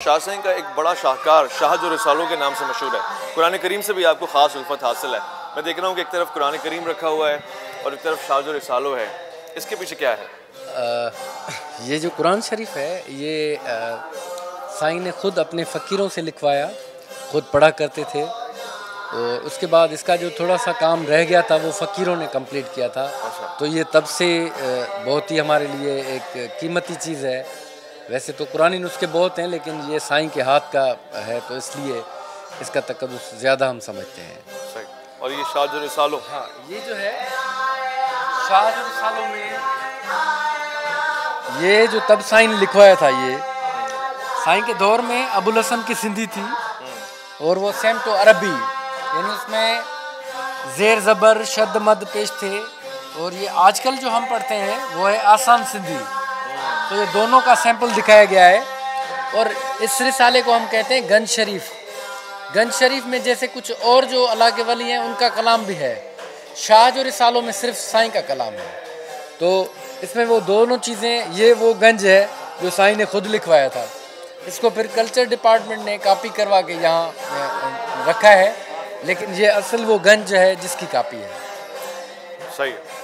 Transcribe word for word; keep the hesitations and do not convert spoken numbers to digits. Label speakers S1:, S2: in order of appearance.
S1: शाह सिंह का एक बड़ा शाहकार शाह जो रिसालों के नाम से मशहूर है, कुरान करीम से भी आपको ख़ास उल्फत हासिल है। मैं देख रहा हूँ कि एक तरफ कुरान करीम रखा हुआ है और एक तरफ शाह जो रिसालो है, इसके पीछे क्या है?
S2: आ, ये जो कुरान शरीफ है ये साईं ने ख़ुद अपने फ़कीरों से लिखवाया, ख़ुद पढ़ा करते थे। और उसके बाद इसका जो थोड़ा सा काम रह गया था वो फ़कीरों ने कंप्लीट किया था। तो ये तब से बहुत ही हमारे लिए एक कीमती चीज़ है। वैसे तो कुरानी नुस्खे बहुत हैं लेकिन ये साईं के हाथ का है तो इसलिए इसका तकद्दुस ज़्यादा हम समझते हैं।
S1: सही। और ये शाह जो रिसालो,
S2: हाँ, ये जो है शाह जो रिसालो में ये जो तब साईं ने लिखवाया था, ये साईं के दौर में अबुल हसन की सिंधी थी और वो सेम टू अरबी, यानी उसमें ज़ेर ज़बर शद मद पेश थे। और ये आजकल जो हम पढ़ते हैं वो है आसान सिंधी। तो ये दोनों का सैंपल दिखाया गया है। और इस रिसाले को हम कहते हैं गंज शरीफ। गंज शरीफ में जैसे कुछ और जो अलाके वली हैं उनका कलाम भी है, शाह जो रिसालों में सिर्फ साईं का कलाम है। तो इसमें वो दोनों चीज़ें, ये वो गंज है जो साईं ने खुद लिखवाया था। इसको फिर कल्चर डिपार्टमेंट ने कॉपी करवा के यहाँ रखा है, लेकिन ये असल वो गंज है जिसकी कॉपी है।
S1: सही है।